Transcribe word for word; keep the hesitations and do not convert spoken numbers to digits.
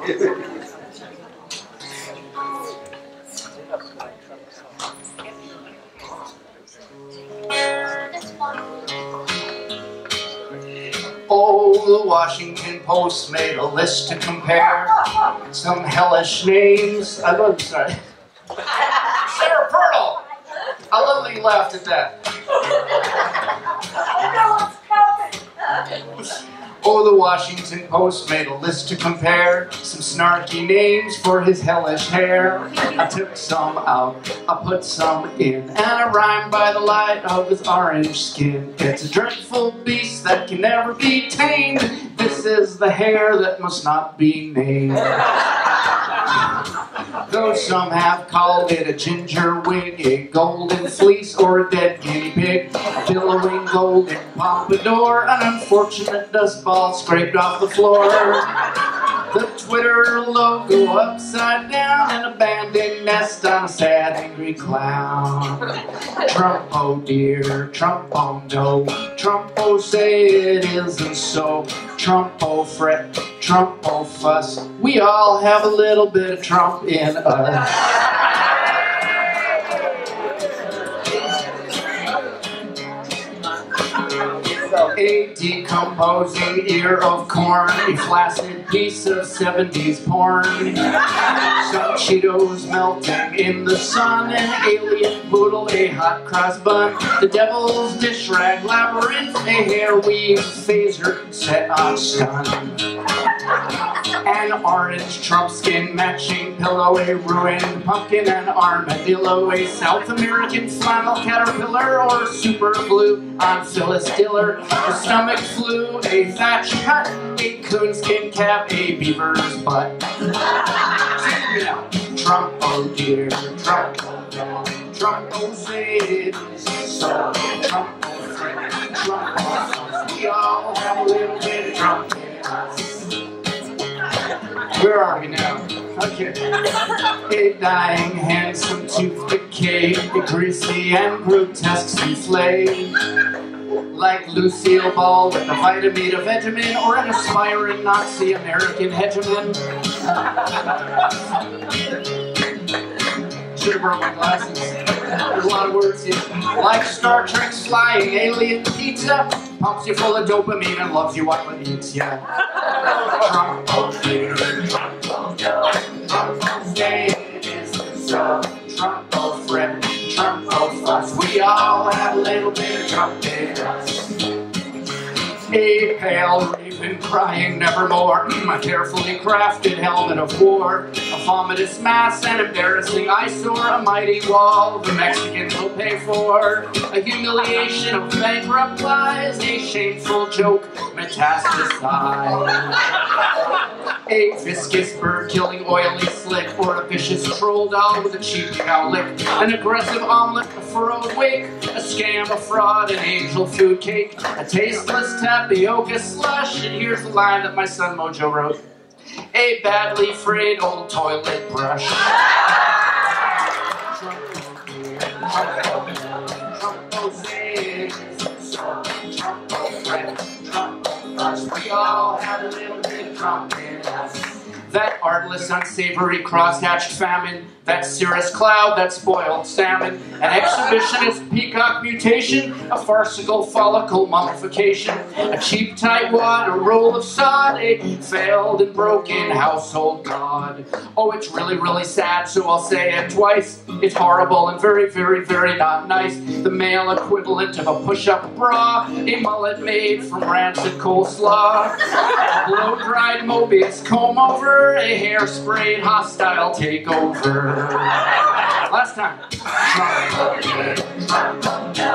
Oh, the Washington Post made a list to compare some hellish names. I love, sorry. Sarah Purtle! I love that you laughed at that. Oh, the Washington Post made a list to compare some snarky names for his hellish hair. I took some out, I put some in, and I rhymed by the light of his orange skin. It's a dreadful beast that can never be tamed. This is the hair that must not be named. Though some have called it a ginger wig, a golden fleece, or a dead guinea pig, a billowing golden pompadour, an unfortunate dust ball scraped off the floor. The Twitter logo upside down, an abandoned nest on a sad, angry clown. Trump, oh dear, Trump, oh no, Trump, oh say it isn't so. Trump, oh fret, Trump, oh fuss, we all have a little bit of Trump in us. A decomposing ear of corn, a flaccid piece of seventies porn, some Cheetos melting in the sun, an alien poodle, a hot cross bun, the devil's dish rag labyrinth, a hair weave phaser set on stun, an orange Trump skin matching pillow, a ruined pumpkin, an armadillo, a South American flannel caterpillar, or super glue on Phyllis Diller, a stomach flu, a thatch hut, a coonskin cap, a beaver's butt. Trump, oh dear, Trump, oh no, Trump, oh say it is so. Trump, oh friend, Trump, oh so. We all have a little bit of Trump in us. Where are we now? Okay. A dying, handsome tooth decay, a greasy and grotesque souffle, like Lucille Ball with the Vitamita Vegemin, or an aspiring Nazi American hegemon. Should have brought my glasses. There's a lot of words here. Like Star Trek's flying alien pizza, pumps you full of dopamine and loves you while it eats ya. Trump, oh dear, Trump, oh no, Trump, oh say it isn't so. Trump, oh friend, Trump, oh fuss, we all have a little bit of Trump in us. A pale raven crying nevermore, a carefully crafted helmet of war, a vomitous mass, an embarrassing eyesore, a mighty wall the Mexicans will pay for, a humiliation of bankrupt lies, a shameful joke metastasized. A viscous bird-killing oily slick, or a vicious troll doll with a cheap cowlick, an aggressive omelet, a furrowed wake, a scam, a fraud, an angel food cake, a tasteless tapioca slush, and here's the line that my son Mojo wrote. A badly frayed old toilet brush. Trump, Trump, Trump, Trump, Trump, Trump, we all have a little bit of Trump in us. That artless, unsavory, cross-hatched famine, that cirrus cloud, that spoiled salmon, an exhibitionist peacock mutation, a farcical follicle mummification, a cheap tightwad, a roll of sod, a failed and broken household god. Oh, it's really, really sad, so I'll say it twice. It's horrible and very, very, very not nice. The male equivalent of a push-up bra, a mullet made from rancid coleslaw, a blow-dried Mobius comb-over, a hair-sprayed hostile takeover. Last time. Trump, Trump,